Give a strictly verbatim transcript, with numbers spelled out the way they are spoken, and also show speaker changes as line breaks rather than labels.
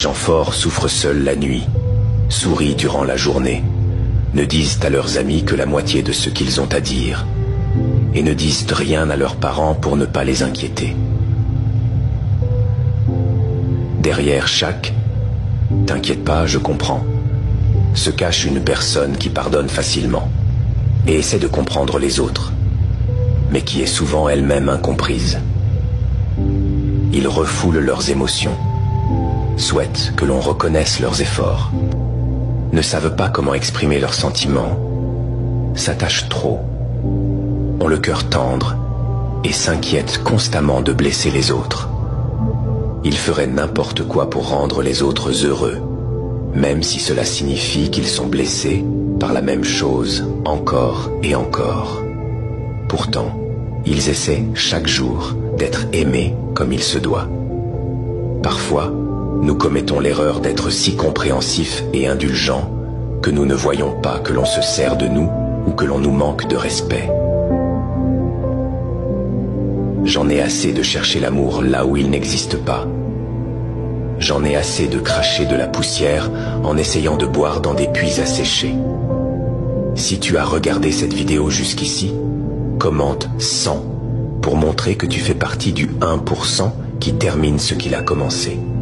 gens forts souffrent seuls la nuit, sourient durant la journée, ne disent à leurs amis que la moitié de ce qu'ils ont à dire, et ne disent rien à leurs parents pour ne pas les inquiéter. Derrière chaque « t'inquiète pas, je comprends » se cache une personne qui pardonne facilement et essaie de comprendre les autres, mais qui est souvent elle-même incomprise. Ils refoulent leurs émotions, souhaitent que l'on reconnaisse leurs efforts, ne savent pas comment exprimer leurs sentiments, s'attachent trop, ont le cœur tendre et s'inquiètent constamment de blesser les autres. Ils feraient n'importe quoi pour rendre les autres heureux, même si cela signifie qu'ils sont blessés par la même chose encore et encore. Pourtant, ils essaient chaque jour d'être aimés comme il se doit. Parfois, nous commettons l'erreur d'être si compréhensifs et indulgents que nous ne voyons pas que l'on se sert de nous ou que l'on nous manque de respect. J'en ai assez de chercher l'amour là où il n'existe pas. J'en ai assez de cracher de la poussière en essayant de boire dans des puits asséchés. Si tu as regardé cette vidéo jusqu'ici, commente cent pour montrer que tu fais partie du un pour cent qui termine ce qu'il a commencé.